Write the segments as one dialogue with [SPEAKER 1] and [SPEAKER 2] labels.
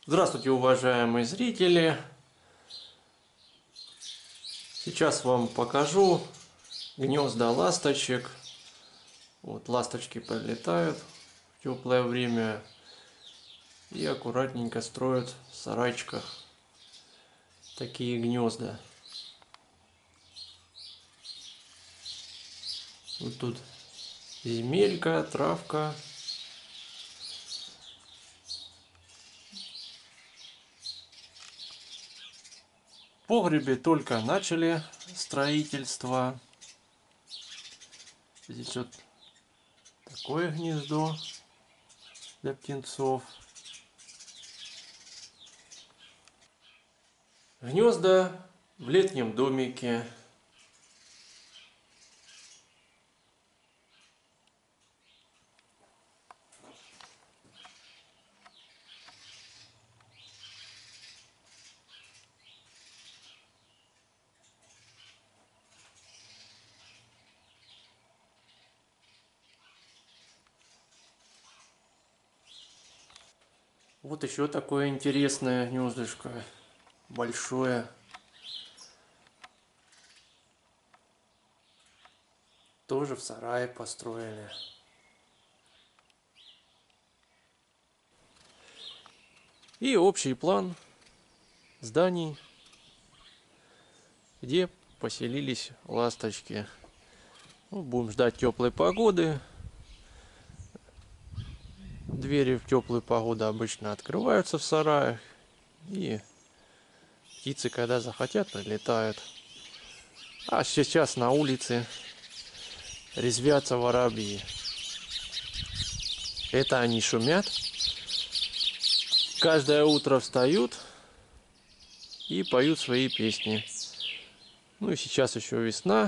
[SPEAKER 1] Здравствуйте, уважаемые зрители! Сейчас вам покажу гнезда ласточек. Вот ласточки прилетают в теплое время и аккуратненько строят в сарайчиках такие гнезда. Вот тут земелька, травка. В погребе только начали строительство. Здесь вот такое гнездо для птенцов. Гнезда в летнем домике. Вот еще такое интересное гнездышко. Большое. Тоже в сарае построили. И общий план зданий, где поселились ласточки. Ну, будем ждать теплой погоды. Двери в теплую погоду обычно открываются в сараях. И птицы, когда захотят, прилетают. А сейчас на улице резвятся воробьи. Это они шумят. Каждое утро встают и поют свои песни. Ну и сейчас еще весна.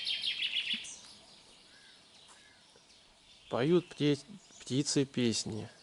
[SPEAKER 1] Поют птицы песни.